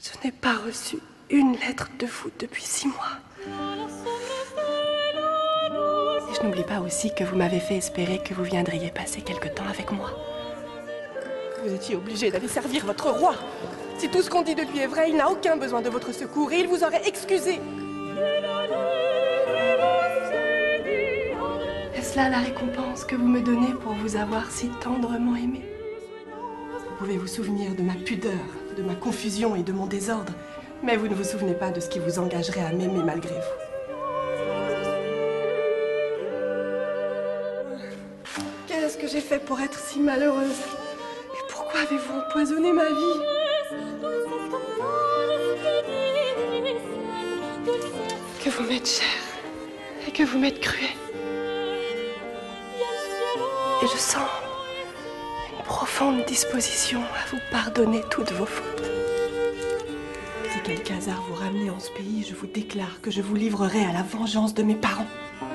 Je n'ai pas reçu une lettre de vous depuis 6 mois. Et je n'oublie pas aussi que vous m'avez fait espérer que vous viendriez passer quelque temps avec moi. Vous étiez obligé d'aller servir votre roi. Si tout ce qu'on dit de lui est vrai, il n'a aucun besoin de votre secours et il vous aurait excusé. Est-ce là la récompense que vous me donnez pour vous avoir si tendrement aimé? Vous pouvez vous souvenir de ma pudeur, de ma confusion et de mon désordre, mais vous ne vous souvenez pas de ce qui vous engagerait à m'aimer malgré vous. Qu'est-ce que j'ai fait pour être si malheureuse? Et pourquoi avez-vous empoisonné ma vie? Que vous m'êtes cher et que vous m'êtes cruel. Et je sens une profonde disposition à vous pardonner toutes vos fautes. Si quelque hasard vous ramenez en ce pays, je vous déclare que je vous livrerai à la vengeance de mes parents.